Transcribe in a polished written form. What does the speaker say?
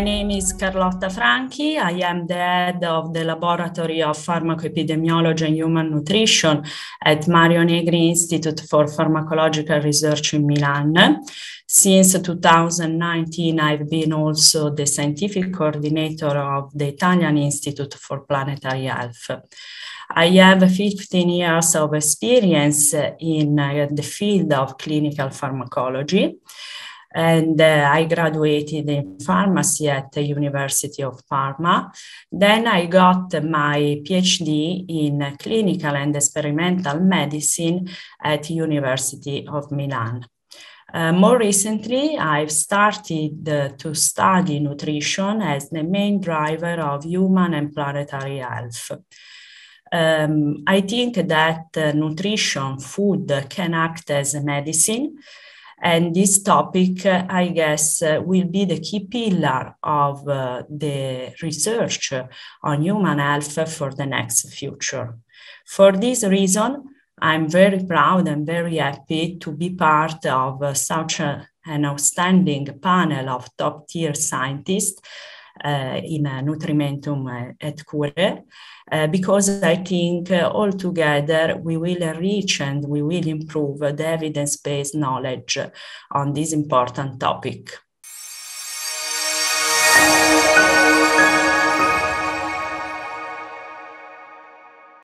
name is Carlotta Franchi. I am the head of the Laboratory of Pharmacoepidemiology and Human Nutrition at Mario Negri Institute for Pharmacological Research in Milan. Since 2019, I've been also the scientific coordinator of the Italian Institute for Planetary Health. I have 15 years of experience in the field of clinical pharmacology. And I graduated in pharmacy at the University of Parma. Then I got my PhD in clinical and experimental medicine at University of Milan. More recently, I've started to study nutrition as the main driver of human and planetary health. I think that nutrition, food, can act as a medicine. And this topic, I guess, will be the key pillar of the research on human health for the next future. For this reason, I'm very proud and very happy to be part of such an outstanding panel of top-tier scientists in Nutrimentum at Cure, because I think all together we will enrich and we will improve the evidence-based knowledge on this important topic.